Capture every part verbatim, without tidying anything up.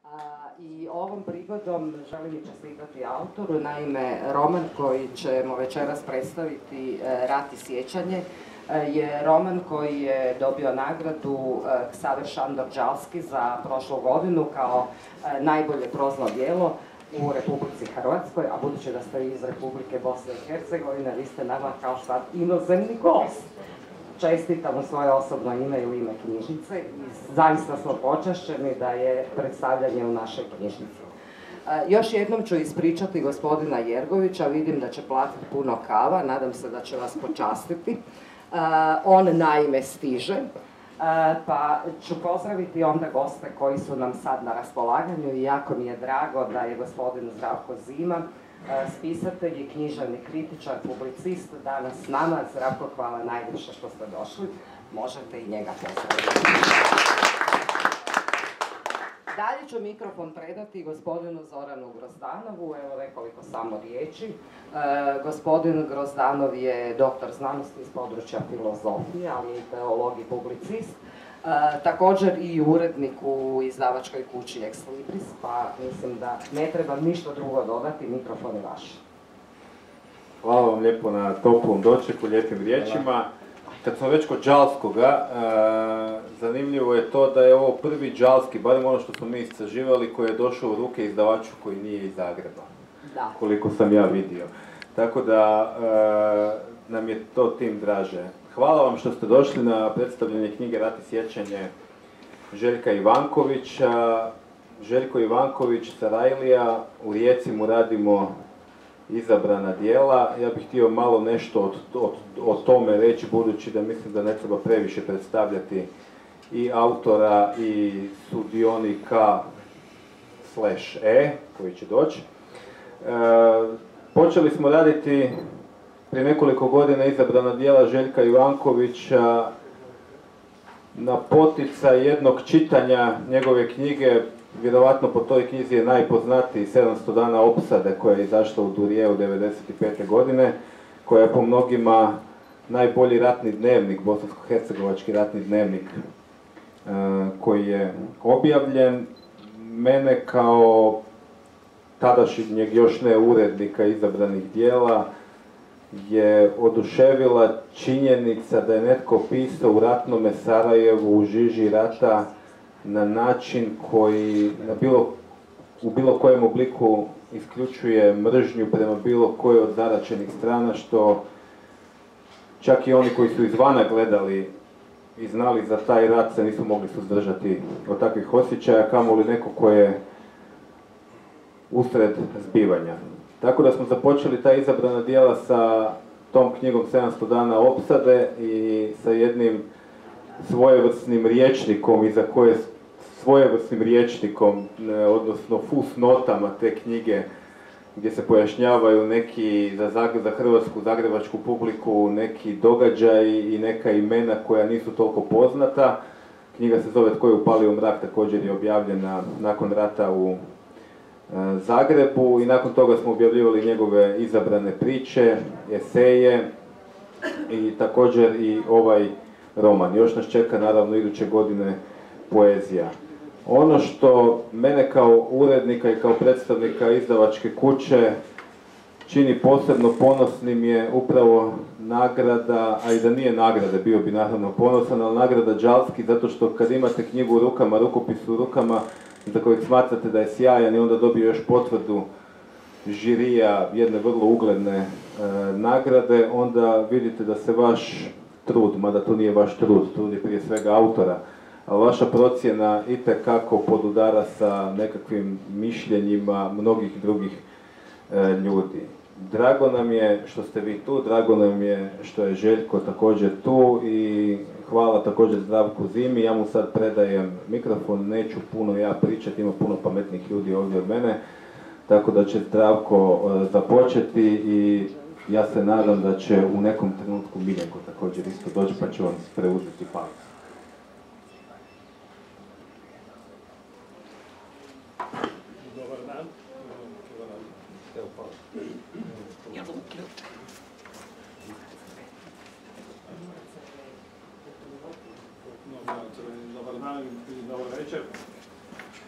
I ovom prigodom želim i čestitati autoru. Naime, roman koji ćemo večeras predstaviti, Rat i sjećanje, je roman koji je dobio nagradu Ksaver Šandor Đalski za prošlu godinu kao najbolje prozno djelo u Republici Hrvatskoj, a budući da ste iz Republike Bosne i Hercegovine, vi ste nama kao šta inozemni gost. Čestitam u svoje osobno ime i u ime knjižnice i zaista smo počašćeni da je predstavljanje u našoj knjižnici. Još jednom ću ispričati gospodina Jergovića, vidim da će platiti puno kava, nadam se da će vas počastiti. On naime stiže, pa ću pozdraviti onda goste koji su nam sad na raspolaganju i jako mi je drago da je gospodin Zdravko Zima, spisatelj i književni kritičar, publicist, danas s nama. Zdravko, hvala najviše što ste došli. Možete i njega pozdraviti. Dalje ću mikrofon predati gospodinu Zoranu Grozdanovu, evo nekoliko samo riječi. E, gospodin Grozdanov je doktor znanosti iz područja filozofije, ali i teolog i publicist. E, također i urednik u izdavačkoj kući Ex Libris, pa mislim da ne treba ništa drugo dodati, mikrofon je vaš. Hvala vam lijepo na toplom dočeku, lijepim riječima. Kad smo već kod Đalskoga, e, zanimljivo je to da je ovo prvi Đalski, barem ono što smo mi istraživali, koji je došao u ruke izdavaču koji nije iz Zagreba. Da. Koliko sam ja vidio. Tako da e, nam je to tim draže. Hvala vam što ste došli na predstavljanje knjige Rat i sjećanje Željka Ivankovića. Željko Ivanković, Sarajlija, u Rijeci mu radimo izabrana djela. Ja bih htio malo nešto od, od, o tome reći, budući da mislim da ne treba previše predstavljati i autora i sudionika slash e, koji će doći. E, počeli smo raditi prije nekoliko godina izabrana djela Željka Ivankovića na poticaj jednog čitanja njegove knjige. Vjerovatno po toj knjizi je najpoznatiji sedamsto dana opsade koja je izašla u Durijeu devedeset pete godine, koja je po mnogima najbolji ratni dnevnik, bosansko-hercegovački ratni dnevnik koji je objavljen. Mene kao tadašnjeg još ne urednika izabranih djela je oduševila činjenica da je netko pisao u ratnome Sarajevu, u žiži rata, na način koji na bilo, u bilo kojem obliku isključuje mržnju prema bilo kojoj od zaraćenih strana, što čak i oni koji su izvana gledali i znali za taj rat se nisu mogli suzdržati od takvih osjećaja, kamoli neko ko je usred zbivanja. Tako da smo započeli ta izabrana djela sa tom knjigom sedamsto dana opsade i sa jednim svojevrsnim rječnikom iza koje svojevrsnim rječnikom, odnosno fusnotama te knjige, gdje se pojašnjavaju neki za, Zagreb, za hrvatsku, zagrebačku publiku neki događaji i neka imena koja nisu toliko poznata. Knjiga se zove Tko je upalio mrak, također je objavljena nakon rata u e, Zagrebu i nakon toga smo objavljivali njegove izabrane priče, eseje i također i ovaj roman. Još nas čeka naravno iduće godine poezija. Ono što mene kao urednika i kao predstavnika izdavačke kuće čini posebno ponosnim je upravo nagrada, a i da nije nagrada, bio bi naravno ponosan, ali nagrada Đalski, zato što kad imate knjigu u rukama, rukopis u rukama, za kojeg smatrate da je sjajan i onda dobije još potvrdu žirija jedne vrlo ugledne e, nagrade, onda vidite da se vaš trud, mada to nije vaš trud, trud je prije svega autora, ali vaša procjena itekako podudara sa nekakvim mišljenjima mnogih drugih e, ljudi. Drago nam je što ste vi tu, drago nam je što je Željko također tu i hvala također Zdravku Zimi. Ja mu sad predajem mikrofon, neću puno ja pričati, ima puno pametnih ljudi ovdje od mene, tako da će Zdravko e, započeti i ja se nadam da će u nekom trenutku Miljenko također isto doći pa će vam preuzeti pamet. Dobar dan. Evo, pa. Dobar dan i dobar večer.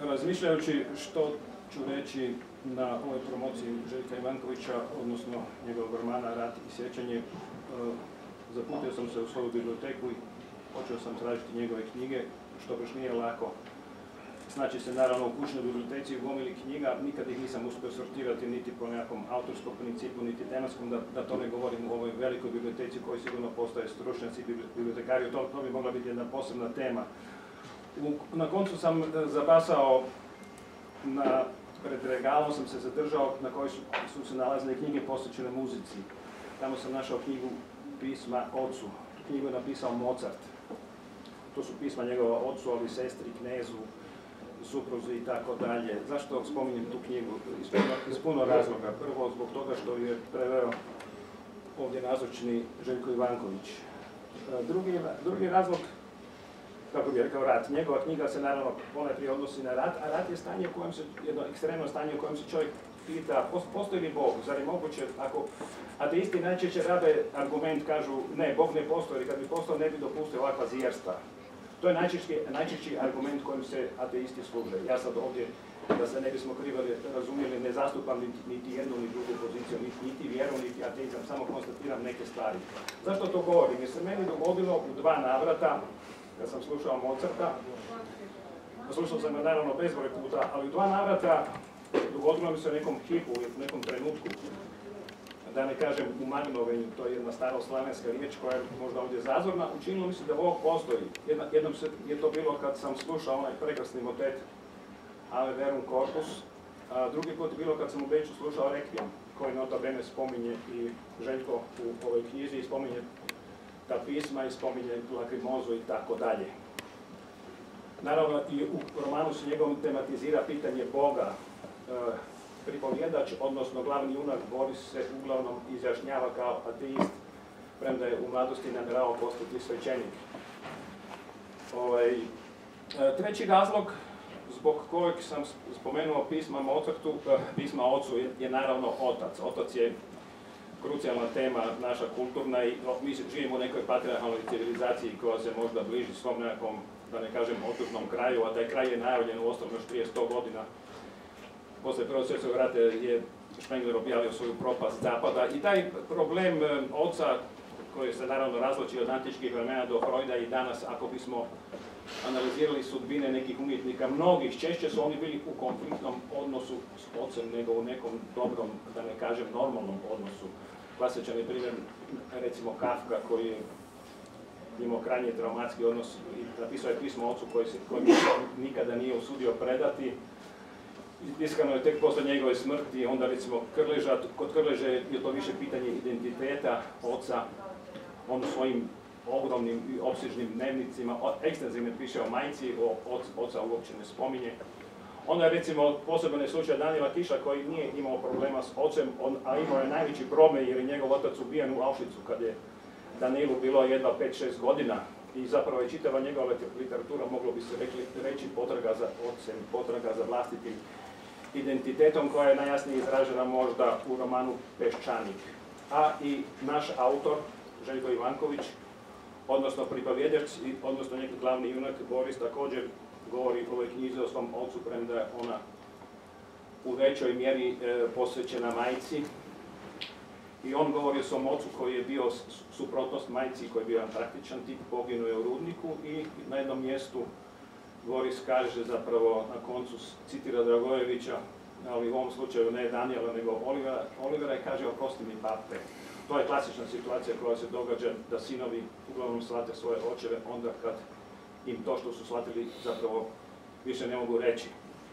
Razmišljajući što ću reći na ovoj promociji Željka Ivankovića, odnosno njegovog romana Rat i sjećanje, zaputio sam se u svoju biblioteku i počeo sam tražiti njegove knjige, što baš nije lako. Znači se naravno u kućnoj biblioteci u gomili knjiga, nikad ih nisam uspio sortirati niti po nekakvom autorskom principu, niti tematskom, da, da to ne govorim u ovoj velikoj biblioteci koji sigurno postaje stručnjaci i bibliotekari, to, to bi mogla biti jedna posebna tema. U, na koncu sam zabasao, na, pred regalom sam se zadržao na kojoj su, su se nalazile knjige posvećene muzici. Tamo sam našao knjigu Pisma ocu. Tu knjigu je napisao Mozart. To su pisma njegova ocu, ali sestri, knezu, supruzi i tako dalje. Zašto spominjem tu knjigu? Iz puno, iz puno razloga. Prvo, zbog toga što je preveo ovdje nazočni Željko Ivanković. Drugi, drugi razlog, kako bih rekao, rat. Njegova knjiga se naravno ponajprije odnosi na rat, a rat je stanje u kojem se, jedno ekstremno stanje u kojem se čovjek pita, postoji li Bog? Zar je moguće, ako ateisti najčešće rabe argument, kažu ne, Bog ne postoji, jer kad bi postao ne bi dopustio ovakva zvijerstva. To je najčešći, najčešći argument kojim se ateisti služe. Ja sad ovdje, da se ne bismo krivo razumjeli, ne zastupam niti, niti jednu ni drugu poziciju, niti, niti vjeru, niti ateizam, samo konstatiram neke stvari. Zašto to govorim? Jer se meni dogodilo u dva navrata, kad sam slušao Mozarta, slušao sam ga naravno bezbroj puta, ali u dva navrata dogodilo mi se u nekom hipu, u nekom trenutku, da ne kažem u magnovenju, to je jedna staroslavenska riječ koja je možda ovdje zazorna, učinilo mi se da Bog postoji. Jedna, jednom se, je to bilo kad sam slušao onaj prekrasni motet Ave Verum Corpus, a drugi put je bilo kad sam u Beču slušao Requiem, koji nota bene spominje i Željko u ovoj knjizi, i spominje ta pisma i spominje Lakrimozu i tako dalje. Naravno i u romanu se njegovom tematizira pitanje Boga. E, pripovjedač, odnosno glavni junak Boris se uglavnom izjašnjava kao ateist, premda je u mladosti namjeravao postati svećenik. Ovaj, e, treći razlog zbog kojeg sam spomenuo pisma Mozartu, e, pisma ocu je, je naravno otac. Otac je krucijalna tema naša kulturna i no, mi živimo u nekoj patrijarhalnoj civilizaciji koja se možda bliži svom nekakvom, da ne kažem, otužnom kraju, a taj kraj je najavljen u osnovno još prije sto godina. Poslije Prvog svjetskog rata je Spengler objavio svoju propast zapada i taj problem oca, koji se naravno razvlači od antičkih vremena do Freuda i danas, ako bismo analizirali sudbine nekih umjetnika, mnogih, češće su oni bili u konfliktnom odnosu s ocem nego u nekom dobrom, da ne kažem, normalnom odnosu. Klasičan je primjer, recimo Kafka, koji je imao krajnje traumatski odnos i napisao je pismo ocu koji se koji nikada nije usudio predati. Tiskano je tek posle njegove smrti, onda recimo Krleža, kod Krleže je to više pitanje identiteta oca, on u svojim ogromnim i opsežnim dnevnicima, ekstenzivno piše o majci, o oca uopće ne spominje. Onda je recimo poseban je slučaj Danila Kiša koji nije imao problema s ocem, on, a imao je najveći problem jer je njegov otac ubijen u Auschwitzu kad je Danilu bilo jedva pet šest godina i zapravo je čitava njegova literatura, moglo bi se rekli, reći, potraga za ocem, potraga za vlastitim identitetom koja je najjasnije izražena možda u romanu Peščanik. A i naš autor, Željko Ivanković, odnosno pripovjedač, odnosno neki glavni junak Boris također govori u ovoj knjizi o svom ocu, premda je ona u većoj mjeri e, posvećena majci. I on govori o svom ocu koji je bio suprotnost majci, koji je bio praktičan tip, poginuo je u rudniku i na jednom mjestu Boris kaže zapravo na koncu, citira Dragojevića, ali u ovom slučaju ne Danijela nego Olivera, Olivera i kaže oprosti mi pape. To je klasična situacija koja se događa da sinovi uglavnom shvate svoje očeve onda kad im to što su shvatili zapravo više ne mogu reći.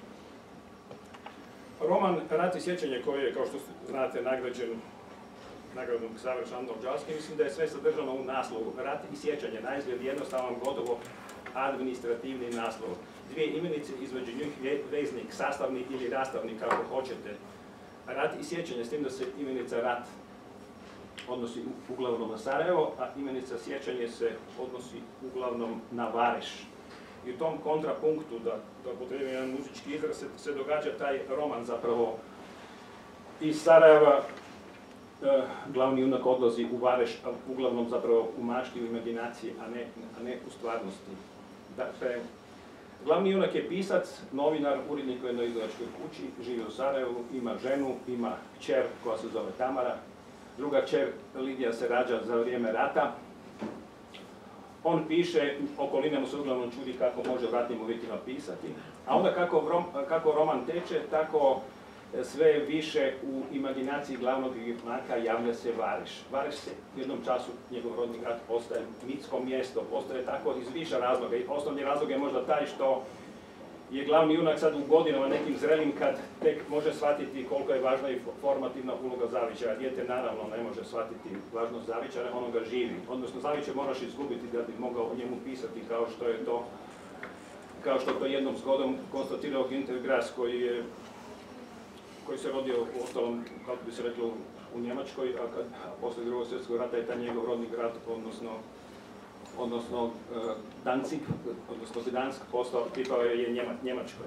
Roman Rat i sjećanje koji je, kao što znate, nagrađen nagradom Ksaver Šandor-Đalski, mislim da je sve sadržano u naslovu. Rat i sjećanje, naizgled jednostavan, gotovo administrativni naslov. Dvije imenice, između njih veznik, sastavni ili rastavni, kako hoćete. Rat i sjećanje, s tim da se imenica rat odnosi uglavnom na Sarajevo, a imenica sjećanje se odnosi uglavnom na Vareš. I u tom kontrapunktu, da, da potrebim jedan muzički izraz, se, se događa taj roman zapravo iz Sarajeva. E, glavni junak odlazi u Vareš, a uglavnom zapravo u mašti, u imaginaciji, a ne, a ne u stvarnosti. Dakle, Glavni junak je pisac, novinar, urednik u jednoj izdavačkoj kući, živi u Sarajevu, ima ženu, ima kćer koja se zove Tamara. Druga kćer, Lidija, se rađa za vrijeme rata. On piše, okolina mu se uglavnom čudi kako može u ratnim uvjetima pisati. A onda kako, rom, kako roman teče, tako sve više u imaginaciji glavnog junaka javlja se Vareš. Vareš se u jednom času, njegov rodni grad, postaje mitsko mjesto, postaje tako iz više razloga. I osnovni razlog je možda taj što je glavni junak sad u godinama nekim zrelim kad tek može shvatiti koliko je važna i formativna uloga zavičara. Dijete naravno ne može shvatiti važnost zavičara, ono ga živi. Odnosno zavičar moraš izgubiti da bi mogao o njemu pisati kao što je to, kao što to jednom zgodom konstatirao Günter Grass koji je koji se rodio u ostalom, kako bi se reklo, u Njemačkoj, a, kad, a poslije drugog svjetskog rata je taj njegov rodni grad, odnosno, odnosno uh, Danzig, odnosno Gdansk, postao, pripao je Njema, Njemačkoj.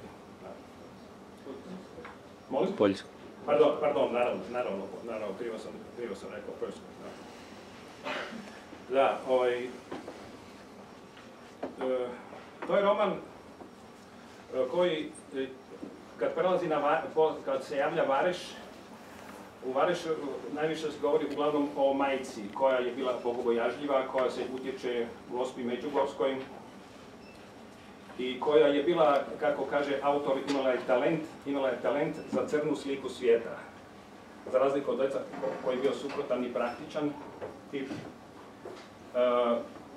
Molim? Poljsko. Pardon, pardon, naravno, naravno, naravno, krivo sam, krivo sam rekao, Poljsko. Da, da ovaj, uh, to je roman uh, koji kad prelazi na, kad se javlja Vareš, u Varešu najviše se govori uglavnom o majci, koja je bila bogobojažljiva, koja se utječe u Gospi Međugorskoj i koja je bila, kako kaže autor, imala je talent, imala je talent za crnu sliku svijeta. Za razliku od oca koji je bio suprotan i praktičan tip. Uh,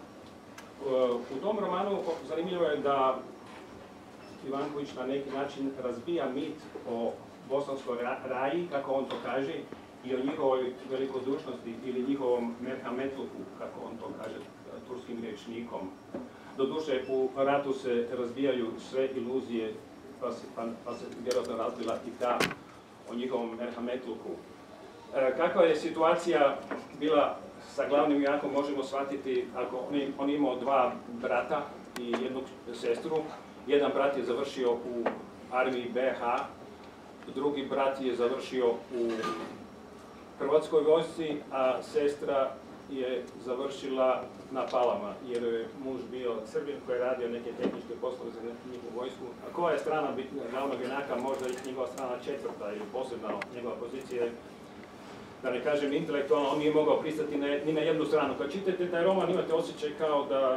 uh, u tom romanu zanimljivo je da Ivanković na neki način razbija mit o bosanskoj raji, kako on to kaže, i o njihovoj velikodušnosti ili njihovom merhametluku, kako on to kaže, turskim rječnikom. Doduše, u ratu se razbijaju sve iluzije, pa se, pa, pa se vjerojatno razbila i ta o njihovom merhametluku. E, kakva je situacija bila sa glavnim junakom, možemo shvatiti ako on, on imao dva brata i jednu sestru. Jedan brat je završio u armiji be ha, drugi brat je završio u Hrvatskoj vojsci, a sestra je završila na Palama, jer je muž bio Srbin koji je radio neke tehničke poslove za njihovu vojsku. A koja je strana glavnog junaka, možda i njegova strana četvrta ili posebna njegova pozicija, da ne kažem intelektualno, on nije mogao pristati ni na jednu stranu. Kad čitate taj roman imate osjećaj kao da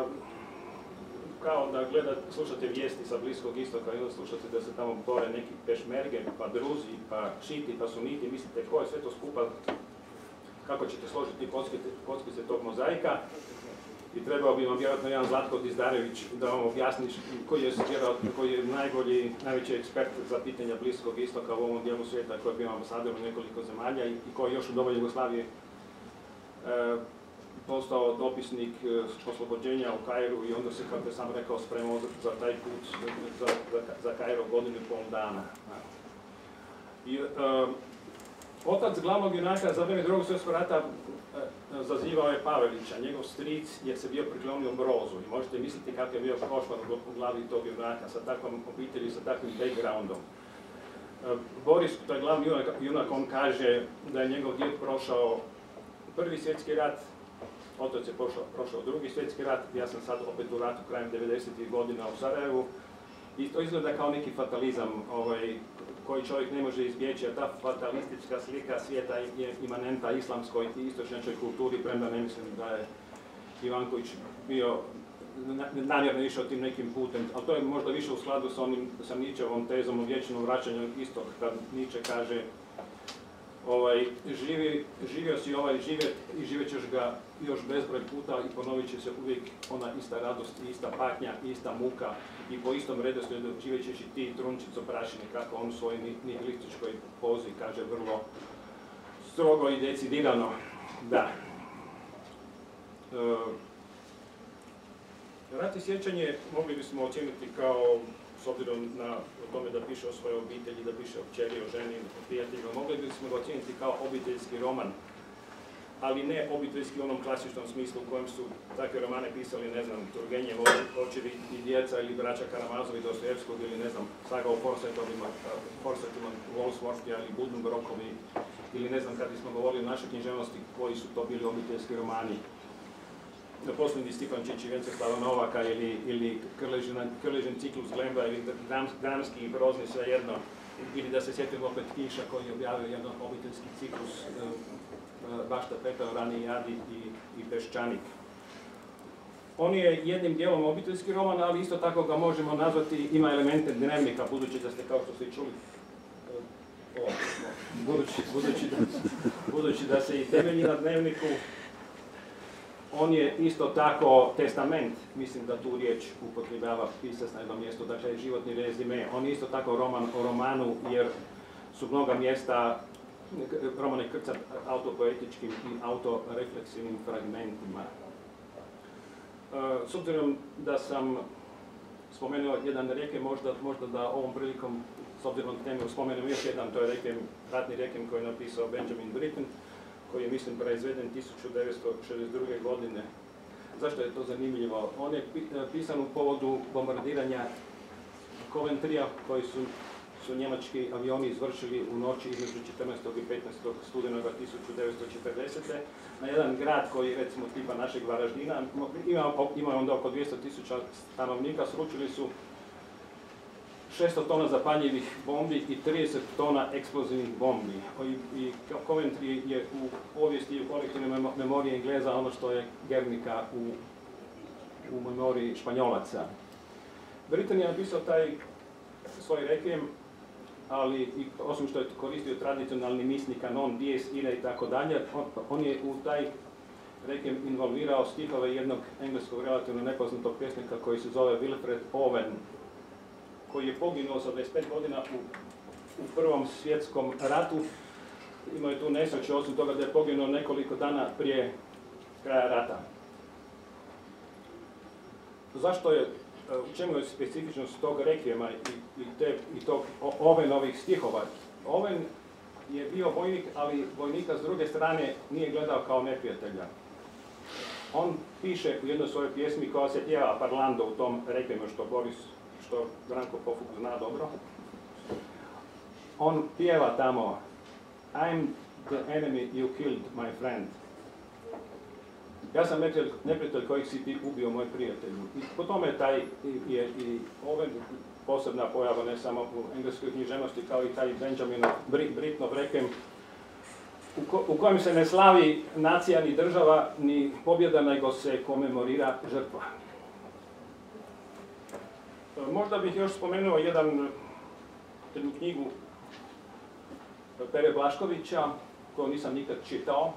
kao da gledate, slušate vijesti sa Bliskog istoka i onda slušate da se tamo bore neki pešmerge, pa druzi, pa šiti, pa suniti, mislite ko je sve to skupa, kako ćete složiti kockice tog mozaika. I trebao bi vam vjerojatno jedan Zlatko Dizdarević da vam objasni koji je, koji je najbolji, najveći ekspert za pitanja Bliskog istoka u ovom dijelu svijeta, koji je bio ambasador u nekoliko zemalja i, i koji još u doba Jugoslavije e, postao dopisnik oslobođenja u Kairu i onda se, kako je sam rekao, spremao za, za taj put za, za, za Kairo godinu i pol dana. I, uh, otac glavnog junaka za vrijeme drugog svjetskog rata uh, zazivao je Pavelića. Njegov stric je se bio priklonio Brozu i možete misliti kako je bio prošvan u glavi tog junaka sa takvom obitelji, sa takvim backgroundom. Uh, Boris, to je glavni junak, junak, on kaže da je njegov djed prošao prvi svjetski rat, otac je prošao, prošao drugi svjetski rat, ja sam sad opet u ratu krajem devedesetih godina u Sarajevu i to izgleda kao neki fatalizam ovaj, koji čovjek ne može izbjeći, a ta fatalistička slika svijeta je imanenta islamskoj i istočnjačkoj kulturi, premda ne mislim da je Ivanković bio namjerno išao tim nekim putem, ali to je možda više u skladu sa, onim, sa Nietzscheovom tezom o vječnom vraćanju istok, kad Nietzsche kaže Ovaj, živi, živio si ovaj život i živjet ćeš ga još bezbroj puta i ponovit će se uvijek ona ista radost, ista patnja, ista muka i po istom redoslijedu živjet ćeš i ti trunčico prašine, kako on u svojoj nihilističkoj pozi kaže vrlo strogo i decidirano. Da. E, Rat i sjećanje mogli bismo ocijeniti kao, s obzirom na tome da piše o svojoj obitelji, da piše o kćeri, o ženi, o prijateljima, mogli bismo ga ocijeniti kao obiteljski roman, ali ne obiteljski u onom klasičnom smislu u kojem su takve romane pisali, ne znam, Turgenjev, očevi i djeca ili braća Karamazovi, Dostojevskog ili ne znam, saga o Forsetovima, Forsetima, Volsworthja ili ili ne znam kad bismo govorili o našoj književnosti koji su to bili obiteljski romani. posljednji Stipančić i Venceslava Novaka ili, ili Krležin ciklus Glemba ili dramski i prozni, svejedno. Ili da se sjetimo opet Kiša koji je objavio jedan obiteljski ciklus Bašta Petar, Rani Jadi i, i Peščanik. On je jednim dijelom obiteljski roman, ali isto tako ga možemo nazvati, ima elemente dnevnika, budući da ste, kao što ste i čuli, o, budući, budući, da, budući da se i temelji na dnevniku, on je isto tako testament, mislim da tu riječ upotrebljava pisac na jednom mjestu, dakle životni rezime. On je isto tako roman o romanu, jer su mnoga mjesta, roman je krcat autopoetičkim i autorefleksivnim fragmentima. S obzirom da sam spomenuo jedan rekem, možda, možda da ovom prilikom, s obzirom na temu, spomenem još jedan, to je rekem, ratni rekem koji je napisao Benjamin Britten, koji je, mislim, proizveden tisuću devetsto šezdeset druge. godine. Zašto je to zanimljivo? On je pisan u povodu bombardiranja Coventrya, koji su, su njemački avioni izvršili u noći između četrnaestog i petnaestog studenoga tisuću devetsto četrdesete. na jedan grad koji, recimo, tipa našeg Varaždina, ima, ima onda oko dvjesto tisuća stanovnika, sručili su šesto tona zapaljivih bombi i trideset tona eksplozivnih bombi. I, i Coventry je u povijesti i u kolektivnoj memoriji Engleza ono što je Guernica u, u memoriji Španjolaca. Britten je napisao taj svoj requiem, ali i, osim što je koristio tradicionalni misni kanon, dies irae i tako dalje, on je u taj requiem involvirao stihove jednog engleskog relativno nepoznatog pjesnika koji se zove Wilfred Owen, koji je poginuo sa dvadeset pet godina u, u Prvom svjetskom ratu. Imao je tu nesreće, osim toga da je poginuo nekoliko dana prije kraja rata. Zašto je, u čemu je specifičnost tog rekvijema i, i, te, i tog Owenovih stihova? Owen je bio vojnik, ali vojnika s druge strane nije gledao kao neprijatelja. On piše u jednoj svojoj pjesmi koja se pjeva parlando u tom rekvijemu, što Boris što Branko Pofuk zna dobro. On pjeva tamo I'm the enemy you killed, my friend. Ja sam neprijatelj kojeg si ti ubio, moj prijatelju. I po tome taj je i Owen posebna pojava, ne samo u engleskoj književnosti, kao i taj Benjaminov Brittenov requiem, u, ko, u kojem se ne slavi nacija ni država ni pobjeda, nego se komemorira žrtva. Možda bih još spomenuo jedan, jednu knjigu Pere Blaškovića, koju nisam nikad čitao,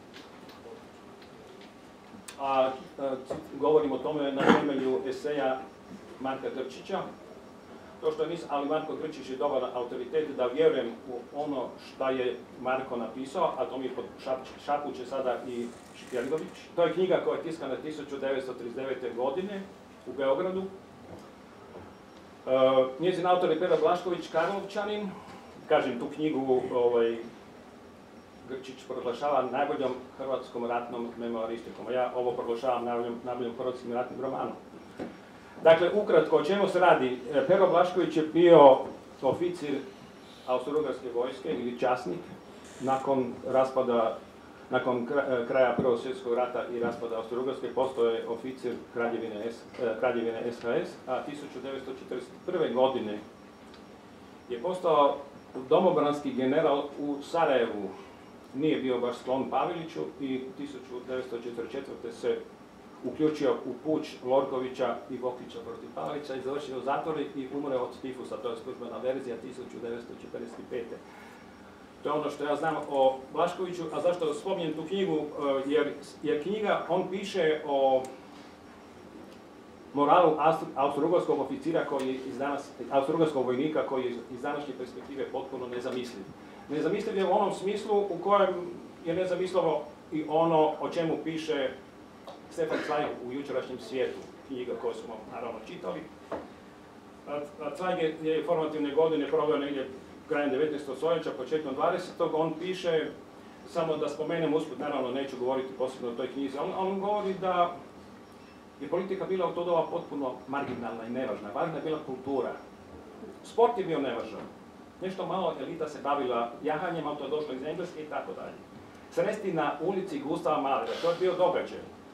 a, a govorim o tome na temelju eseja Marka Grčića. To što nisam, ali Marko Grčić je dobar autoritet da vjerujem u ono što je Marko napisao, a to mi šapuće sada i Špjelgović. To je knjiga koja je tiskana tisuću devetsto trideset devete. godine u Beogradu. Uh, njezin autor je Pera Blašković, Karlovčanin. Kažem, tu knjigu ovaj, Grčić proglašava najboljom hrvatskom ratnom memoristikom, a ja ovo proglašavam najboljom, najboljom hrvatskim ratnim romanom. Dakle, ukratko, o čemu se radi? Pero Blašković je bio oficir Austro-Ugarske vojske ili časnik nakon raspada, nakon kraja Prvog svjetskog rata i raspada Austro-Ugarske postao je oficir Kraljevine, S, Kraljevine S H S, a tisuću devetsto četrdeset prve. godine je postao domobranski general u Sarajevu. Nije bio baš sklon Paveliću i tisuću devetsto četrdeset četvrte. se uključio u puč Lorkovića i Vokića protiv Pavelića i završio u zatvoru i umre od tifusa, to je službena verzija, tisuću devetsto četrdeset pete. To je ono što ja znam o Blaškoviću, a zašto spominjem tu knjigu, jer, jer knjiga, on piše o moralu austro-ugarskog oficira koji je iz danas, austro-ugarskog vojnika koji je iz današnje perspektive potpuno nezamisliv. Nezamisliv je u onom smislu u kojem je nezamislivo i ono o čemu piše Stefan Zweig u Jučerašnjem svijetu, knjiga koju smo naravno čitali. A Zweig je formativne godine proveo negdje krajem devetnaestog stoljeća, početkom dvadesetog. On piše, samo da spomenem usput, naravno neću govoriti posebno o toj knjizi, on, on govori da je politika bila u to doba potpuno marginalna i nevažna. Važna je bila kultura. Sport je bio nevažan. Nešto malo elita se bavila jahanjem, ali to je došlo iz Engleske i tako dalje. Sresti na ulici Gustava Mahlera, to je bio događaj.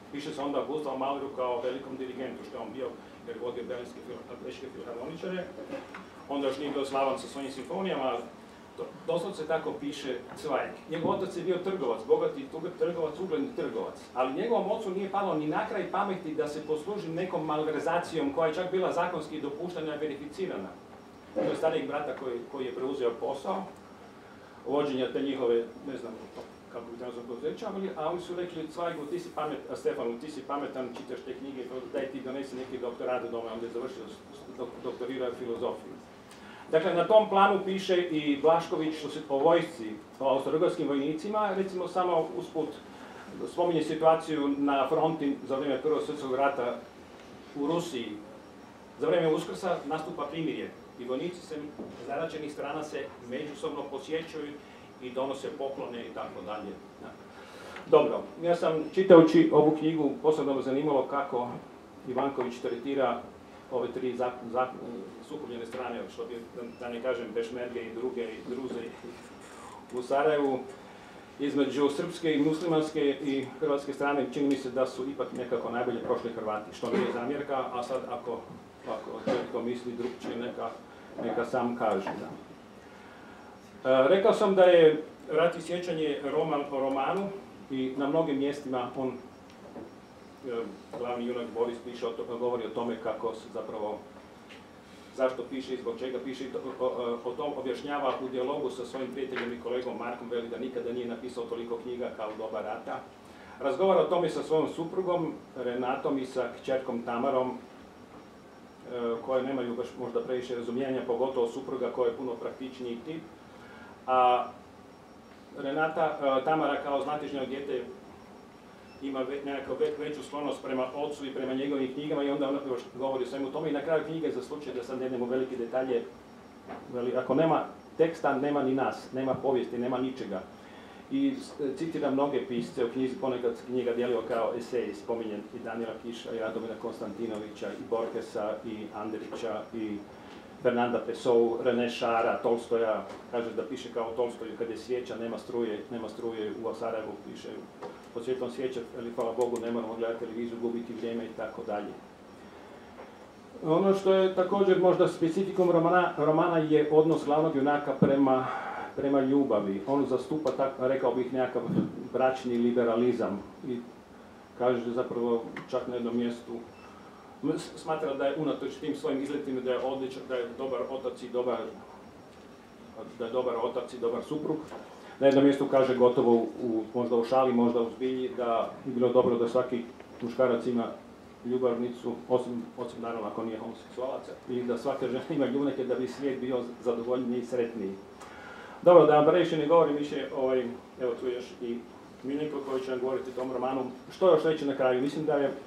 Piše se onda o Gustavu Mahleru kao velikom dirigentu, što je on bio, jer je vodio Bečke filharmoničare. Onda još nije bio slavan sa svojim simfonijama. Doslovce tako piše Zweig. Njegov otac je bio trgovac, bogati trgovac, ugledni trgovac. Ali njegovom ocu nije palo ni na kraj pameti da se posluži nekom malverzacijom koja je čak bila zakonski dopuštena i verificirana. To je starijeg brata koji, koji je preuzeo posao, vođenja te njihove, ne znam kako bi trebalo poduzećavali, a oni su rekli Zweigu, ti si pametan, Stefanu, ti si pametan, čitaš te knjige, daj ti donesi neki doktorat doma, onda je završio, doktorirao filozofiju. Dakle, na tom planu piše i Blašković o vojsci, o austro-ugarskim vojnicima, recimo samo usput spominje situaciju na fronti za vrijeme Prvog svjetskog rata u Rusiji. Za vrijeme Uskrsa nastupa primirje i vojnici se zaraćenih strana se međusobno posjećuju i donose poklone i tako dalje. Dobro, ja sam čitajući ovu knjigu posebno me zanimalo kako Ivanković tretira ove tri sukobljene strane, što bi, da ne kažem, pešmerge i druge i druze u Sarajevu. Između srpske i muslimanske i hrvatske strane čini mi se da su ipak nekako najbolje prošli Hrvati, što nije zamjerka, a sad ako, ako čovjek misli drugčije, neka, neka sam kaže. Da. E, rekao sam da je Rat i sjećanje roman o romanu i na mnogim mjestima on, glavni junak Boris piše, o, govori o tome kako se zapravo, zašto piše i zbog čega piše, o, o, o tom objašnjava u dijalogu sa svojim prijateljem i kolegom Markom, veli da nikada nije napisao toliko knjiga kao u doba rata. Razgovara o tome sa svojom suprugom Renatom i sa kćerkom Tamarom, koje nemaju baš možda previše razumijanja, pogotovo supruga koja je puno praktičniji tip. A Renata, Tamara kao znatižnjeno dijete ima nekako veću sklonost prema ocu i prema njegovim knjigama i onda ona govori o svemu tome i na kraju knjige, za slučaj da sad ne idemo velike detalje, veli, ako nema teksta, nema ni nas, nema povijesti, nema ničega. I citira mnoge pisce, u knjizi ponekad knjiga dijelio kao esej, spominjen i Danila Kiša, i Radomira Konstantinovića, i Borgesa, i Andrića, i Fernanda Pessoa, René Chara, Tolstoja, kaže da piše kao Tolstoju, kad je svijeća, nema struje, nema struje u Sarajevu, piše pod svjetlom svijeća, ali hvala Bogu, ne moramo gledati televiziju, gubiti vrijeme i tako dalje. Ono što je također možda specifikum romana, romana je odnos glavnog junaka prema, prema ljubavi. On zastupa, tak, rekao bih, nekakav bračni liberalizam i kaže zapravo čak na jednom mjestu, smatra da je unatoč tim svojim izletima da je odličan, da je dobar otac i dobar, da je dobar otac i dobar suprug. Na jednom mjestu kaže gotovo u, možda u šali, možda u zbilji, da bi bilo dobro da svaki muškarac ima ljubavnicu, osim, osim naravno ako nije homoseksualaca, i da svaka žena ima ljubavnike da bi svijet bio zadovoljniji i sretniji. Dobro, da vam previše ne govorim više, ovaj, evo tu još i Miljenko koji će nam govoriti o tom romanu. Što još reći na kraju? Mislim da je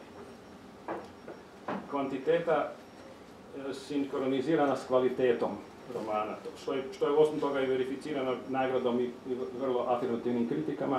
kvantiteta sinkronizirana s kvalitetom romana, što je, što je osim toga i verificirano nagradom i, i vrlo afirmativnim kritikama.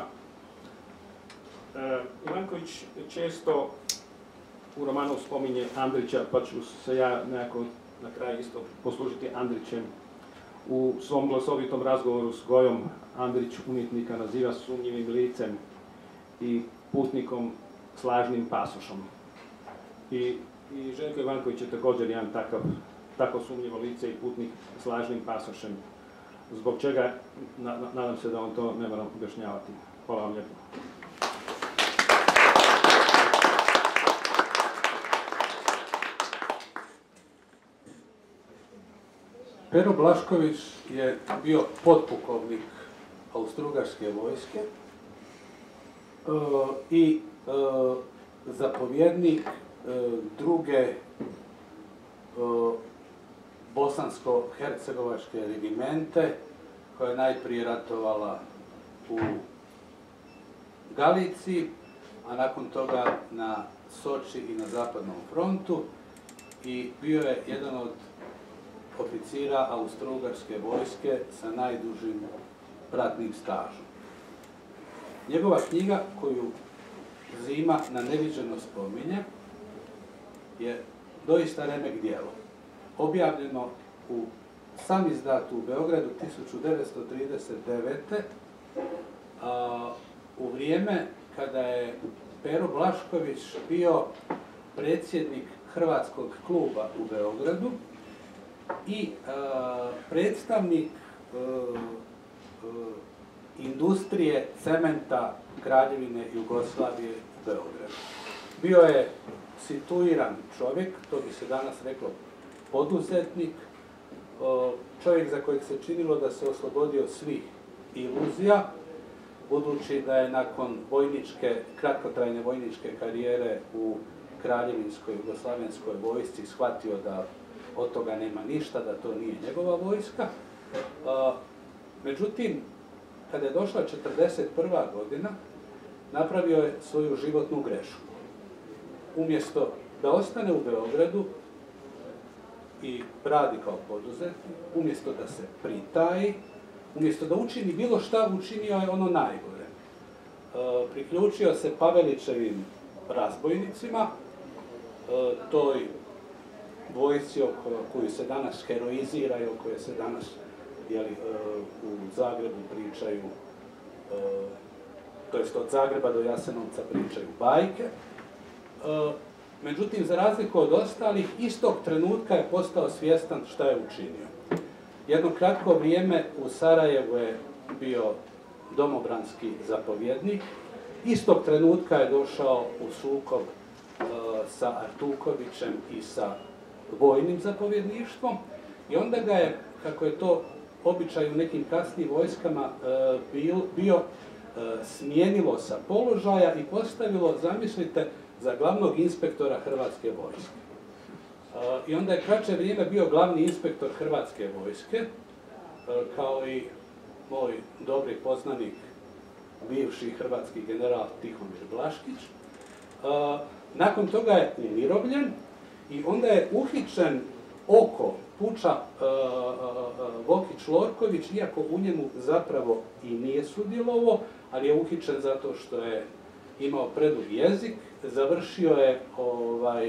E, Ivanković često u romanu spominje Andrića, pa ću se ja nekako na kraju isto poslužiti Andrićem. U svom glasovitom razgovoru s Gojom Andrić umjetnika naziva sumnjivim licem i putnikom s lažnim pasošom. I, i Željko Ivanković je također jedan takav, tako sumnjivo lice i putnik s lažnim pasošem, zbog čega na, nadam se da vam to ne moram objašnjavati. Hvala vam lijepo. Pero Blašković je bio potpukovnik Austro-ugarske vojske uh, i uh, zapovjednik uh, druge uh, bosansko-hercegovačke regimente koja je najprije ratovala u Galiciji, a nakon toga na Soči i na Zapadnom frontu i bio je jedan od oficira Austro-ugarske vojske sa najdužim ratnim stažom. Njegova knjiga, koju Zima na neviđeno spominje, je doista remek djelo. Objavljeno u sam izdatu u Beogradu tisuću devetsto trideset devete. A, u vrijeme kada je Pero Blašković bio predsjednik Hrvatskog kluba u Beogradu i predstavnik industrije cementa Kraljevine Jugoslavije u Beogradu. Bio je situiran čovjek, to bi se danas reklo poduzetnik, čovjek za kojeg se činilo da se oslobodio svih iluzija, budući da je nakon vojničke, kratkotrajne vojničke karijere u Kraljevinskoj jugoslavenskoj vojsci shvatio da od toga nema ništa, da to nije njegova vojska. Međutim, kada je došla četrdeset prva godina, napravio je svoju životnu grešku. Umjesto da ostane u Beogradu i radi kao poduzetnik, umjesto da se pritaji, umjesto da učini bilo šta, učinio je ono najgore. Priključio se Pavelićevim razbojnicima, toj vojsci koju se danas heroizira i o kojoj se danas u Zagrebu pričaju, to jest od Zagreba do Jasenovca pričaju bajke. Međutim, za razliku od ostalih, istog trenutka je postao svjestan šta je učinio. Jedno kratko vrijeme u Sarajevu je bio domobranski zapovjednik. Istog trenutka je došao u sukob sa Artukovićem i sa vojnim zapovjedništvom i onda ga je, kako je to običaj u nekim kasnim vojskama, bio smijenilo sa položaja i postavilo, zamislite, za glavnog inspektora Hrvatske vojske. I onda je kraće vrijeme bio glavni inspektor Hrvatske vojske, kao i moj dobri poznanik, bivši hrvatski general Tihomir Blaškić. Nakon toga je umirovljen i onda je uhićen oko puča Vokić Lorković, iako u njemu zapravo i nije sudjelovao, ali je uhićen zato što je imao predug jezik, završio je ovaj,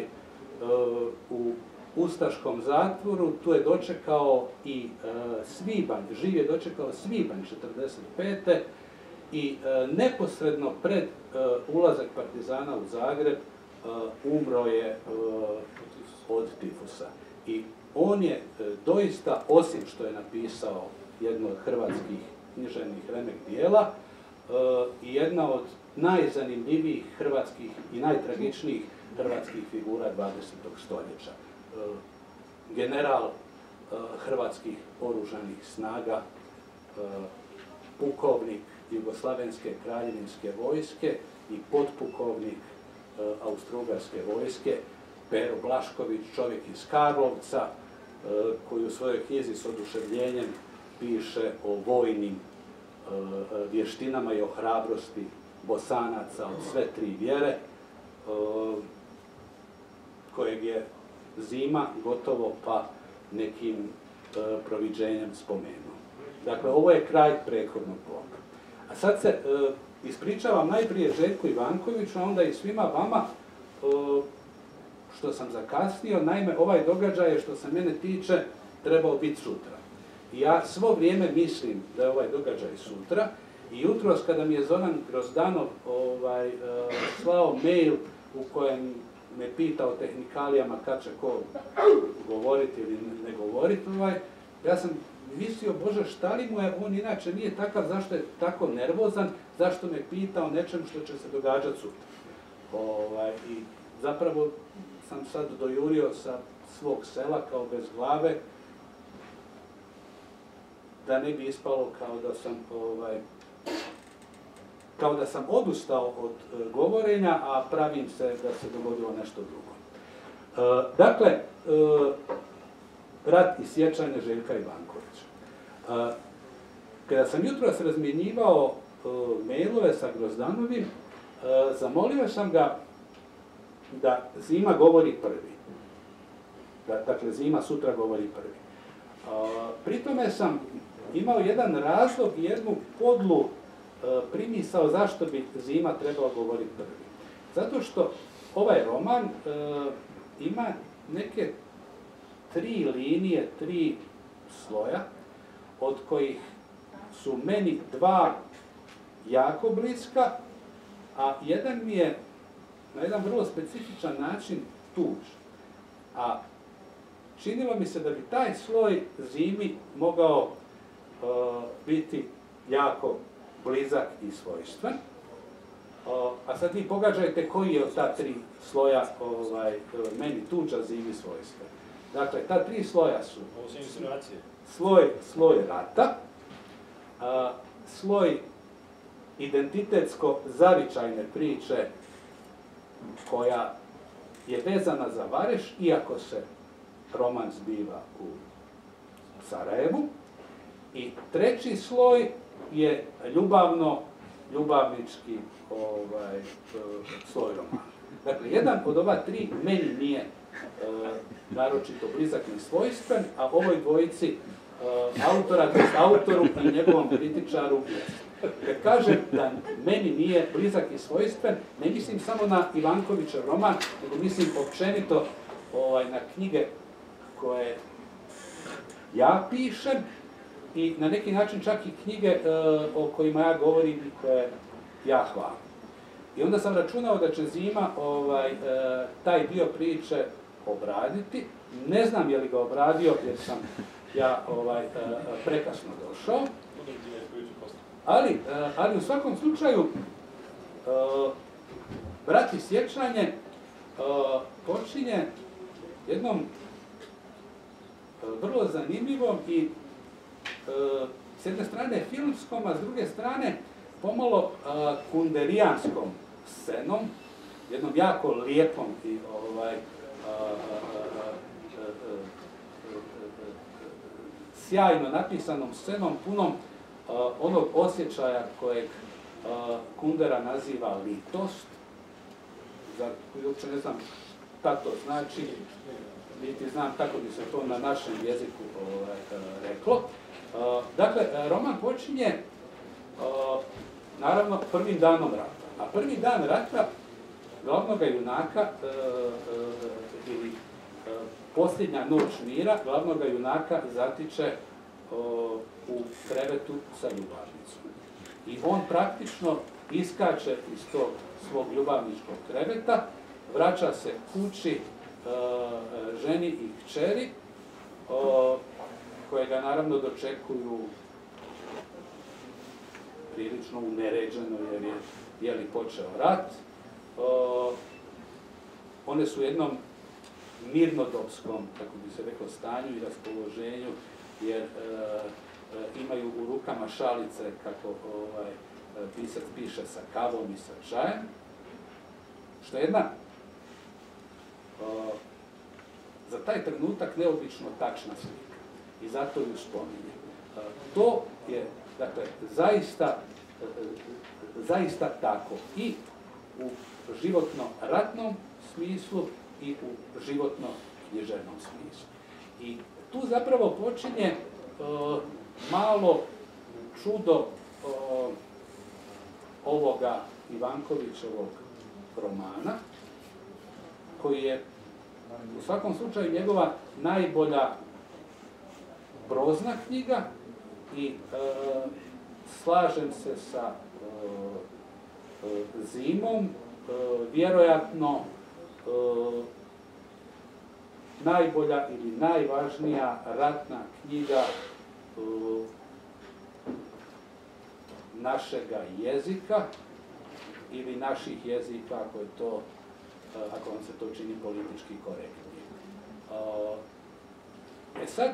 u ustaškom zatvoru, tu je dočekao i svibanj, živ je dočekao svibanj četrdeset pete i neposredno pred ulazak partizana u Zagreb umro je od tifusa. I on je doista, osim što je napisao jedno od hrvatskih književnih remek dijela, i jedna od najzanimljivijih hrvatskih i najtragičnijih hrvatskih figura dvadesetog stoljeća. General hrvatskih oružanih snaga, pukovnik Jugoslavenske kraljevinske vojske i potpukovnik Austro-Ugarske vojske, Pero Blašković, čovjek iz Karlovca, koji u svojoj knjizi s oduševljenjem piše o vojnim vještinama i o hrabrosti Bosanaca od sve tri vjere, kojeg je Zima gotovo pa nekim proviđenjem spomenuo. Dakle, ovo je kraj prethodnog bloka. A sad se ispričavam najprije Željku Ivankoviću, a onda i svima vama što sam zakasnio. Naime, ovaj događaj je, što se mene tiče, trebao biti sutra. I ja svo vrijeme mislim da je ovaj događaj sutra i jutros kada mi je Zoran Grozdanov ovaj, slao mail u kojem me pitao o tehnikalijama kad će ko govoriti ili ne govoriti, ovaj, ja sam mislio, Bože, šta li mu je, on inače nije takav, zašto je tako nervozan, zašto me pita o nečem što će se događati sutra. Ovaj, I zapravo sam sad dojurio sa svog sela kao bez glave, da ne bi ispalo kao da sam ovaj, kao da sam odustao od e, govorenja, a pravim se da se dogodilo nešto drugo. E, dakle, e, rat i sjećanje Željka Ivankovića. E, kada sam jutros razmjenjivao e, mailove sa Grozdanovim, e, zamolio sam ga da Zima govori prvi. Da, dakle, Zima sutra govori prvi. E, pri tome sam imao jedan razlog i jednu podlu e, primisao zašto bi Zima trebao govoriti prvi. Zato što ovaj roman e, ima neke tri linije, tri sloja, od kojih su meni dva jako bliska, a jedan mi je na jedan vrlo specifičan način tuđ. A činilo mi se da bi taj sloj zimi mogao uh, biti jako blizak i svojstven. Uh, a sad vi pogađajte koji je od ta tri sloja ovaj, meni tuđa, zimi svojstven. Dakle, ta tri sloja su sloj, sloj rata, uh, sloj identitetsko zavičajne priče koja je vezana za Vareš, iako se roman zbiva u Sarajevu. I treći sloj je ljubavno, ljubavnički ovaj, sloj romana. Dakle, jedan od ova tri meni nije e, naročito blizak ni svojstven, a ovoj dvojici e, autora, tj. autoru i njegovom kritičaru jest. Kad kažem da meni nije blizak i svojstven, ne mislim samo na Ivankovićev roman, nego mislim općenito ovaj, na knjige koje ja pišem i na neki način čak i knjige e, o kojima ja govorim i koje ja hvalim. I onda sam računao da će Zima ovaj, e, taj dio priče obraditi. Ne znam je li ga obradio jer sam ja ovaj, e, prekasno došao. Ali, ali u svakom slučaju, Brat i sjećanje počinje jednom vrlo zanimljivom i s jedne strane filmskom, a s druge strane pomalo kunderijanskom scenom, jednom jako lijepom i ovaj, sjajno napisanom scenom, punom Uh, onog osjećaja kojeg uh, Kundera naziva litost, za koju uopće ne znam šta to znači, niti znam tako bi se to na našem jeziku ovaj, uh, reklo. Uh, dakle, roman počinje uh, naravno prvim danom rata, a prvi dan rata glavnog junaka uh, uh, ili uh, posljednja noć mira glavnog junaka zatiče uh, u krevetu sa ljubavnicom. I on praktično iskače iz tog svog ljubavničkog kreveta, vraća se kući e, ženi i kćeri, e, koje ga naravno dočekuju prilično uneređeno jer je, je li počeo rat. E, one su u jednom mirnodopskom, kako bi se reklo, stanju i raspoloženju, jer e, imaju u rukama šalice, kako ovaj, pisac piše, sa kavom i sa čajem, što je jedna o, za taj trenutak neobično tačna slika i zato ju spominjem. To je, dakle, zaista, zaista tako i u životno-ratnom smislu i u životno-književnom smislu. I tu zapravo počinje o, malo čudo o, ovoga Ivankovićevog romana, koji je u svakom slučaju njegova najbolja prozna knjiga i e, slažem se sa e, e, Zimom, e, vjerojatno e, najbolja ili najvažnija ratna knjiga našega jezika ili naših jezika, ako je to, ako vam se to čini politički korektnije. E sad,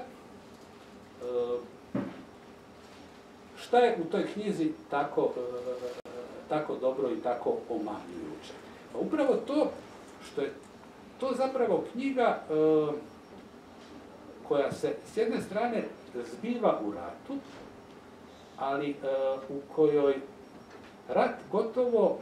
šta je u toj knjizi tako, tako dobro i tako omamljujuće? Pa upravo to što je to zapravo knjiga koja se s jedne strane zbiva u ratu, ali e, u kojoj rat gotovo,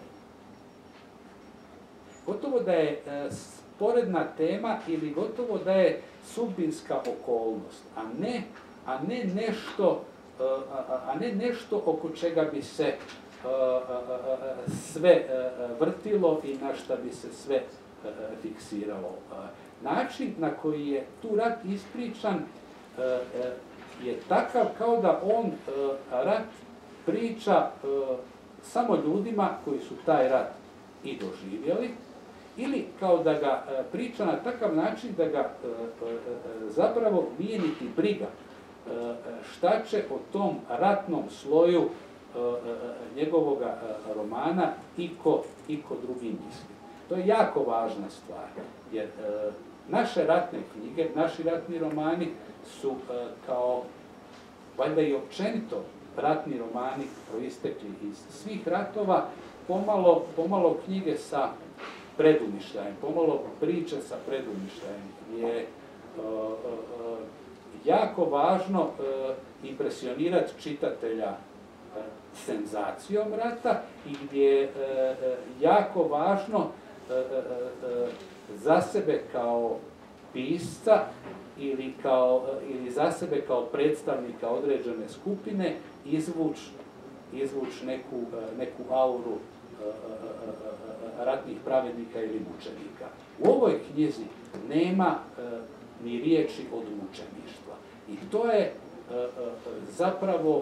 gotovo da je e, sporedna tema ili gotovo da je sudbinska okolnost, a ne, a ne, nešto, e, a, a ne nešto oko čega bi se e, e, sve e, vrtilo i na šta bi se sve e, fiksiralo. Način na koji je tu rat ispričan e, e, je takav kao da on e, rat priča e, samo ljudima koji su taj rat i doživjeli, ili kao da ga priča na takav način da ga zapravo nije niti briga šta će o tom ratnom sloju njegovog romana iko, iko drugi misli. To je jako važna stvar, jer naše ratne knjige, naši ratni romani su kao, valjda i općenito, ratni romani proistekli iz svih ratova, pomalo, pomalo knjige sa predumišljajem, pomalo priče sa predumišljajem, je uh, uh, jako važno uh, impresionirati čitatelja uh, senzacijom rata i gdje je uh, uh, jako važno uh, uh, uh, za sebe kao pisca ili, kao, ili za sebe kao predstavnika određene skupine izvuč, izvuč neku, neku auru ratnih pravednika ili mučenika. U ovoj knjizi nema ni riječi od mučeništva. I to je zapravo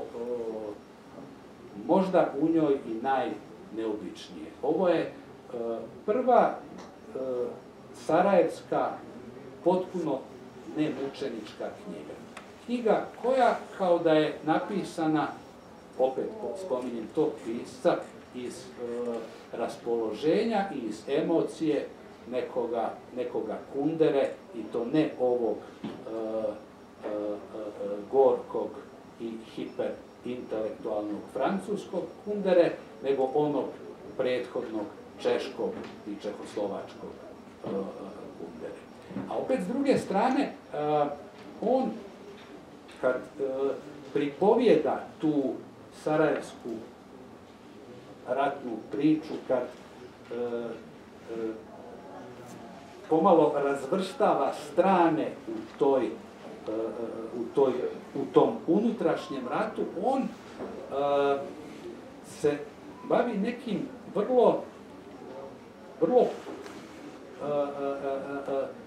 možda u njoj i najneobičnije. Ovo je prva sarajevska potpuno nemučenička knjiga. Knjiga koja kao da je napisana, opet spominjem tog pisca, iz e, raspoloženja i iz emocije nekoga, nekoga Kundere, i to ne ovog e, e, e, gorkog i hiperintelektualnog francuskog Kundere, nego onog prethodnog češkog i čehoslovačkog e, Kundere. A opet s druge strane, uh, on kad uh, pripovijeda tu sarajevsku ratnu priču, kad uh, uh, pomalo razvrstava strane u toj, uh, u toj, u tom unutrašnjem ratu, on uh, se bavi nekim vrlo, vrlo uh, uh, uh, uh,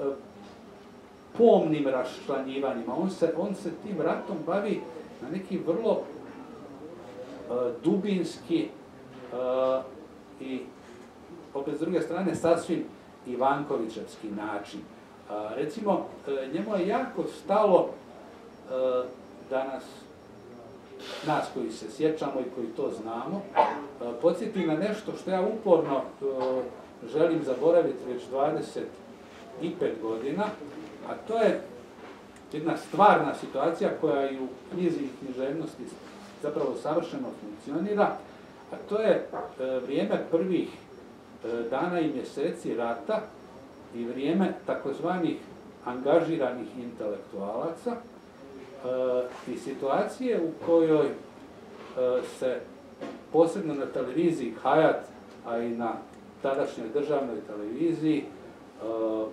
pomnim raščlanjivanjima. On se, on se tim ratom bavi na neki vrlo uh, dubinski uh, i opet s druge strane sasvim Ivankovićevski način. Uh, recimo, uh, njemu je jako stalo uh, da nas, nas koji se sjećamo i koji to znamo, uh, podsjeti na nešto što ja uporno uh, želim zaboraviti već dvadeset i pet godina, a to je jedna stvarna situacija koja i u knjizi i književnosti zapravo savršeno funkcionira, a to je e, vrijeme prvih e, dana i mjeseci rata i vrijeme takozvanih angažiranih intelektualaca e, i situacije u kojoj e, se posebno na televiziji Hayat, a i na tadašnjoj državnoj televiziji e,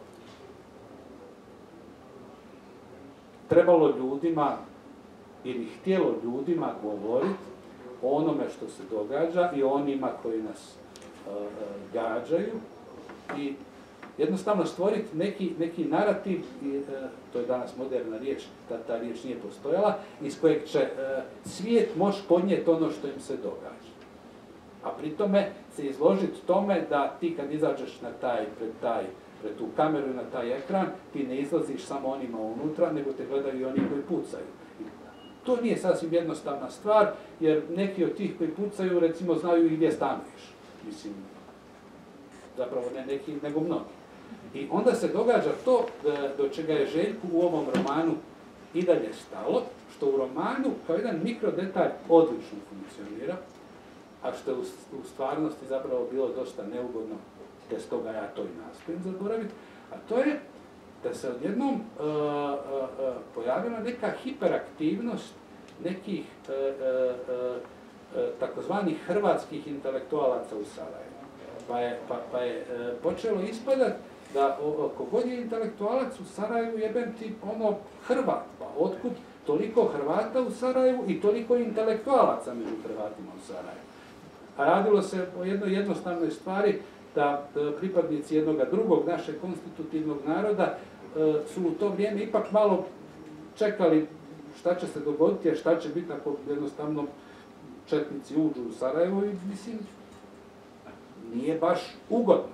trebalo ljudima ili htjelo ljudima govoriti o onome što se događa i onima koji nas uh, gađaju i jednostavno stvoriti neki, neki narativ, i, uh, to je danas moderna riječ, ta, ta riječ nije postojala, iz kojeg će uh, svijet moći podnijeti ono što im se događa. A pri tome se izložiti tome da ti kad izađeš na taj, pred taj pred tu kameru i na taj ekran, ti ne izlaziš samo onima unutra, nego te gledaju i oni koji pucaju. I to nije sasvim jednostavna stvar, jer neki od tih koji pucaju, recimo, znaju i gdje stanuješ. Mislim, zapravo ne neki, nego mnogi. I onda se događa to do čega je Željku u ovom romanu i dalje stalo, što u romanu kao jedan mikrodetalj odlično funkcionira, a što je u stvarnosti zapravo bilo dosta neugodno, te stoga ja to i nastojim zaboraviti, a to je da se odjednom uh, uh, uh, pojavila neka hiperaktivnost nekih uh, uh, uh, takozvanih hrvatskih intelektualaca u Sarajevu. Pa je, pa, pa je uh, počelo ispadati da kogod je intelektualac u Sarajevu jebem ti ono Hrvat, pa otkud toliko Hrvata u Sarajevu i toliko intelektualaca među Hrvatima u Sarajevu. A radilo se o jednoj jednostavnoj stvari, da pripadnici jednog drugog našeg konstitutivnog naroda su u to vrijeme ipak malo čekali šta će se dogoditi, jer šta će biti ako jednostavno četnici uđu u Sarajevo i mislim, nije baš ugodno.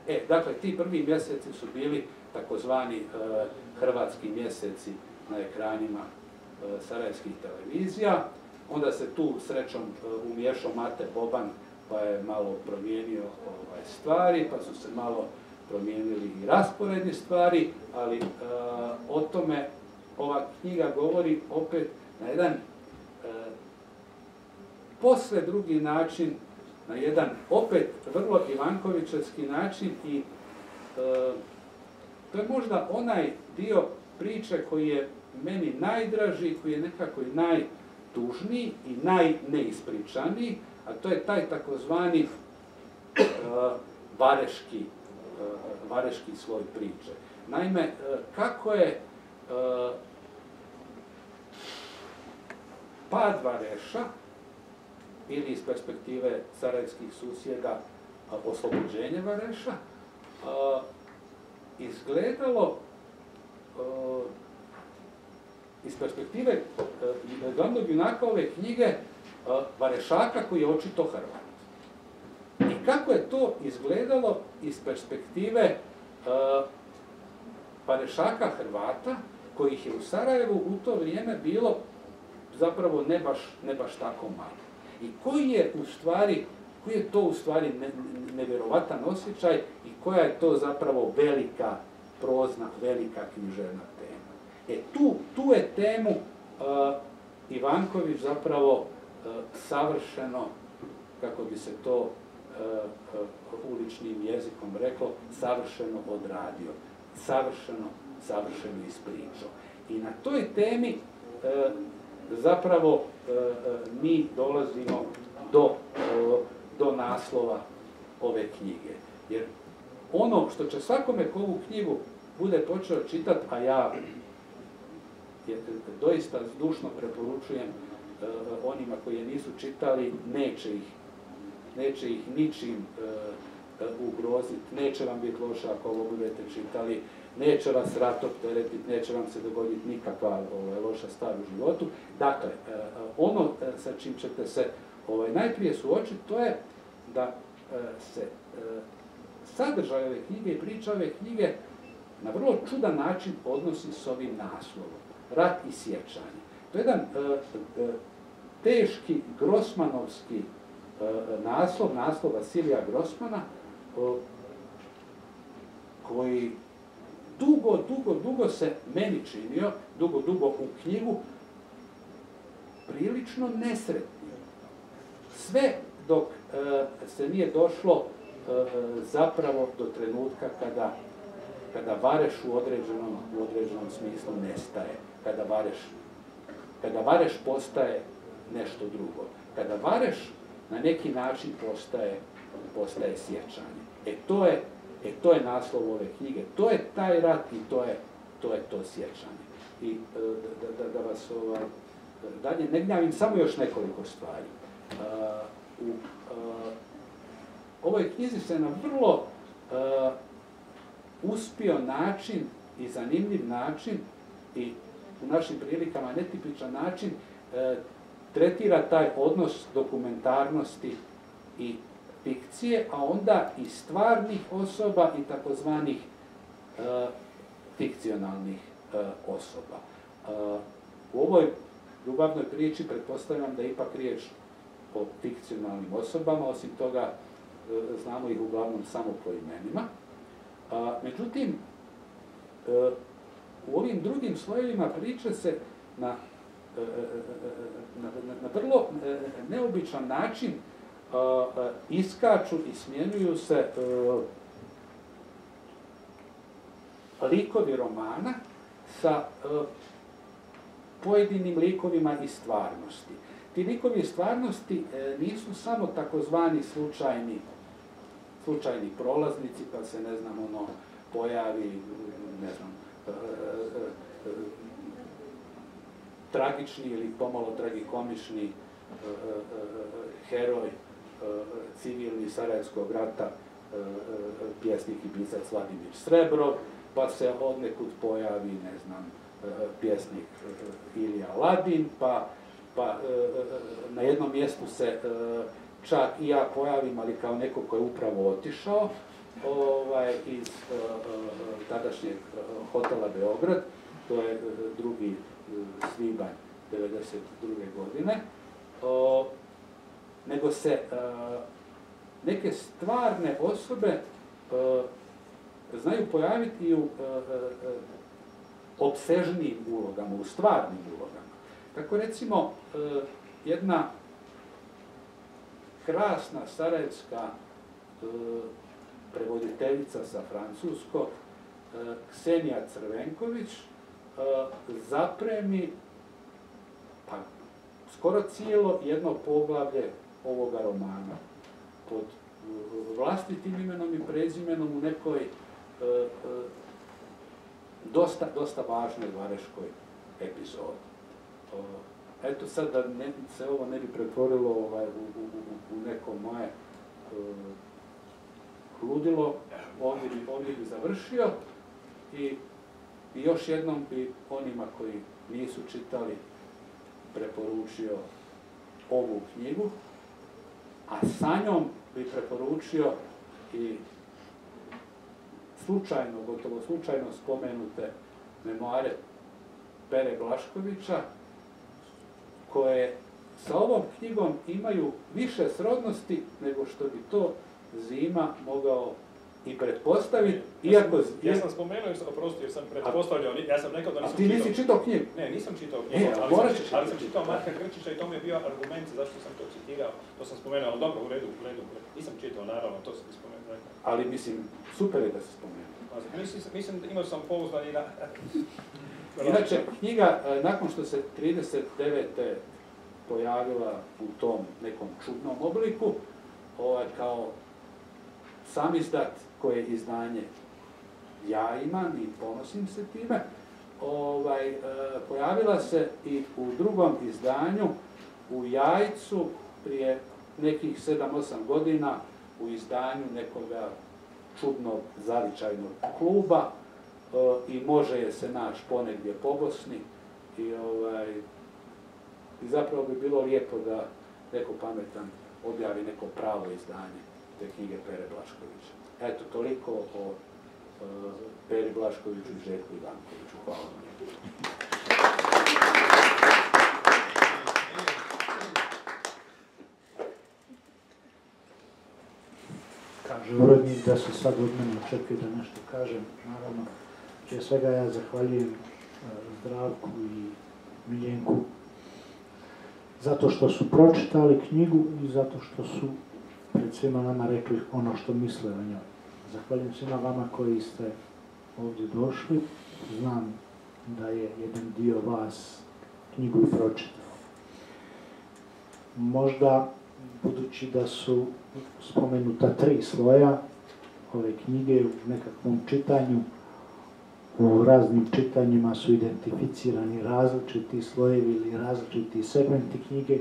E, dakle, ti prvi mjeseci su bili takozvani e, hrvatski mjeseci na ekranima e, sarajevskih televizija. Onda se tu srećom e, umiješao Mate Boban, pa je malo promijenio ovaj, stvari, pa su se malo promijenili i rasporedni stvari, ali e, o tome ova knjiga govori opet na jedan e, posve drugi način, na jedan opet vrlo ivankovićevski način i e, to je možda onaj dio priče koji je meni najdraži, koji je nekako i najtužniji i najneispričaniji, a to je taj takozvani e, vareški, e, vareški sloj priče. Naime, e, kako je e, pad Vareša ili iz perspektive sarajevskih susjeda oslobođenje Vareša a, izgledalo a, iz perspektive a, glavnog junaka ove knjige a, Varešaka koji je očito Hrvat. I kako je to izgledalo iz perspektive a, Varešaka Hrvata kojih je u Sarajevu u to vrijeme bilo zapravo ne baš, ne baš tako malo. I koji je u stvari, koji je to u stvari ne, nevjerovatan osjećaj i koja je to zapravo velika prozna, velika književna tema. E tu, tu je temu uh, Ivanković zapravo uh, savršeno, kako bi se to uh, uh, uličnim jezikom reklo, savršeno odradio, savršeno, savršeno ispričao. I na toj temi uh, zapravo e, e, mi dolazimo do, e, do naslova ove knjige. Jer ono što će svakome ko ovu knjigu bude počeo čitati, a ja je, doista zdušno preporučujem e, onima koji je nisu čitali, neće ih, neće ih ničim e, e, ugroziti, neće vam biti loše ako ovo budete čitali, neće vas rat opteretiti, neće vam se dogoditi nikakva ovaj, loša stvar u životu. Dakle, ono sa čim ćete se ovaj, najprije suočiti, to je da se sadržaj ove knjige i priča ove knjige na vrlo čudan način odnosi s ovim naslovom. Rat i sjećanje. To je jedan teški grosmanovski naslov, naslov Vasilija Grosmana, koji dugo, dugo, dugo se meni činio, dugo, dugo u knjigu, prilično nesretni. Sve dok e, se nije došlo e, zapravo do trenutka kada, kada Vareš u određenom, u određenom smislu nestaje, kada Vareš, kada Vareš postaje nešto drugo, kada Vareš na neki način postaje, postaje sjećanje. E to je E to je naslov ove knjige, to je taj rat i to je to, je to sjećanje. I da, da, da vas ovaj, dalje ne gnjavim, samo još nekoliko stvari. Uh, u uh, ovoj knjizi se na vrlo uh, uspio način i zanimljiv način i u našim prilikama netipičan način uh, tretira taj odnos dokumentarnosti i fikcije, a onda i stvarnih osoba i takozvanih e, fikcionalnih e, osoba. E, u ovoj ljubavnoj priči pretpostavljam da je ipak riječ o fikcionalnim osobama, osim toga e, znamo ih uglavnom samo po imenima. A, međutim, e, u ovim drugim slojevima priče se na, e, na, na, na vrlo e, neobičan način Uh, uh, iskaču i smjenjuju se uh, likovi romana sa uh, pojedinim likovima iz stvarnosti. Ti likovi iz stvarnosti uh, nisu samo takozvani slučajni, slučajni prolaznici, pa se, ne znam, ono, pojavi, ne znam, uh, uh, uh, tragični ili pomalo tragikomični uh, uh, uh, heroj civilni Sarajevskog rata pjesnik i pisac Vladimir Srebrov, pa se odnekud pojavi, ne znam, pjesnik Ilija Ladin, pa, pa na jednom mjestu se čak i ja pojavim, ali kao neko ko je upravo otišao, ovaj, iz uh, uh, tadašnjeg uh, hotela Beograd, to je uh, drugi uh, svibanj devedeset druge godine, uh, nego se uh, neke stvarne osobe uh, znaju pojaviti i u uh, uh, opsežnijim ulogama, u stvarnim ulogama. Tako recimo, uh, jedna krasna sarajevska uh, prevoditeljica sa francuskog, uh, Ksenija Crvenković, uh, zapremi pa, skoro cijelo jedno poglavlje ovoga romana pod uh, vlastitim imenom i prezimenom u nekoj uh, uh, dosta, dosta važnoj vareškoj epizodi. Uh, eto sad da ne, se ovo ne bi pretvorilo ovaj, u, u, u, u neko moje uh, ludilo, ovdje bi, ovdje bi završio i, i još jednom bi onima koji nisu čitali preporučio ovu knjigu, a sa njom bi preporučio i slučajno, gotovo slučajno spomenute memoare Pere Blaškovića, koje sa ovom knjigom imaju više srodnosti nego što bi to Zima mogao i pretpostaviti, iako... Ja sam, ja sam spomenuo, oprosti, jer sam pretpostavljao, ja sam rekao da nisam čitao... A ti nisi čitao knjigu? Ne, nisam čitao knjigu, e, ali, sam, ali sam čitao Marka Grčića i to mi je bio argument zašto sam to citirao, to sam spomenuo, ali dobro, u redu, u redu, u redu. Nisam čitao, naravno, to sam ti spomenuo. Ali mislim, super je da se spomenuo. Mislim, mislim, imao sam pouzdan i na... Inače, knjiga, nakon što se trideset devete pojavila u tom nekom čudnom obliku, ovaj, kao samizdat koje izdanje ja imam i ponosim se time, ovaj, e, pojavila se i u drugom izdanju u Jajcu prije nekih sedam osam godina u izdanju nekoga čudnog zavičajnog kluba e, i može je se naći ponegdje po Bosni i, ovaj, i zapravo bi bilo lijepo da neko pametan objavi neko pravo izdanje te knjige Pere Blaškovića. Eto, toliko o uh, Peri Blaškoviću i Željku Ivankoviću. Hvala vam. Kaže urednik da se sad od mene očekuje da nešto kažem. Naravno, prije svega ja zahvaljujem uh, Zdravku i Miljenku zato što su pročitali knjigu i zato što su pred svima nama rekli ono što misle o njoj. Zahvaljujem svima vama koji ste ovdje došli. Znam da je jedan dio vas knjigu i pročitao. Možda, budući da su spomenuta tri sloja ove knjige u nekakvom čitanju, u raznim čitanjima su identificirani različiti slojevi ili različiti segmenti knjige.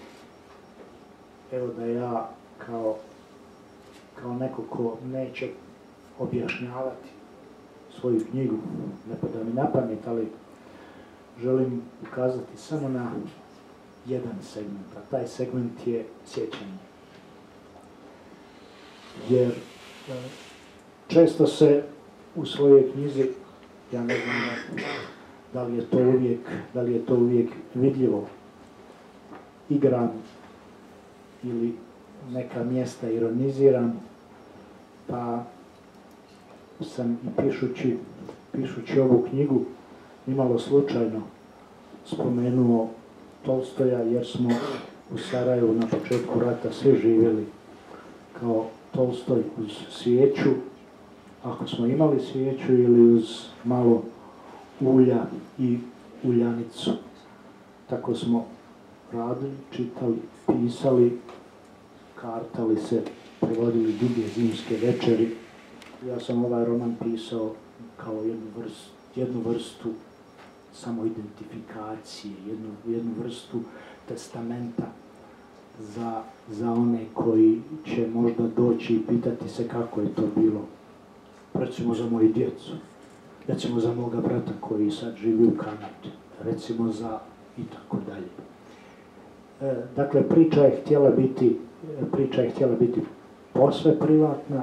Evo da ja kao, kao neko ko neće objašnjavati svoju knjigu, ne pada mi na pamet, ali želim ukazati samo na jedan segment, a taj segment je sjećanje. Jer često se u svojoj knjizi, ja ne znam da li je to uvijek, da li je to uvijek vidljivo, igram ili neka mjesta ironiziram, pa sam i pišući, pišući ovu knjigu nimalo slučajno spomenuo Tolstoja, jer smo u Sarajevu na početku rata svi živjeli kao Tolstoj uz svijeću, ako smo imali svijeću, ili uz malo ulja i uljanicu. Tako smo radili, čitali, pisali, kartali se, prevodili duge zimske večeri. Ja sam ovaj roman pisao kao jednu vrstu, jednu vrstu samoidentifikacije, jednu, jednu vrstu testamenta za, za one koji će možda doći i pitati se kako je to bilo. Recimo za moju djecu, recimo za moga brata koji sad živi u Kanadi, recimo za i tako dalje. E, dakle, priča je htjela biti, priča je htjela biti posve privatna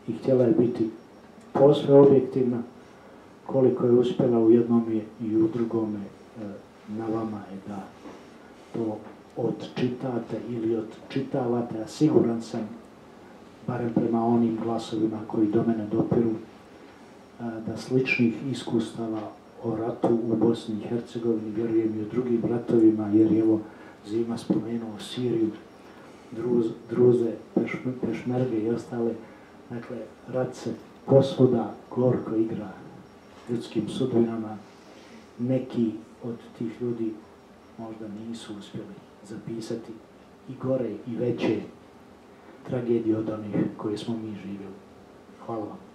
i htjela je biti posve objektivna, koliko je uspjela u jednom i u drugome, na vama je da to odčitate ili odčitavate, a siguran sam, barem prema onim glasovima koji do mene dopiru, da sličnih iskustava o ratu u Bosni i Hercegovini, vjerujem i o drugim ratovima, jer je evo Zima spomenuo Siriju, Druz, Druze, Pešm, Pešmerge i ostale. Dakle, rat se posvuda gorko igra ljudskim sudbinama. Neki od tih ljudi možda nisu uspjeli zapisati i gore i veće tragedije od onih koje smo mi živjeli. Hvala vam.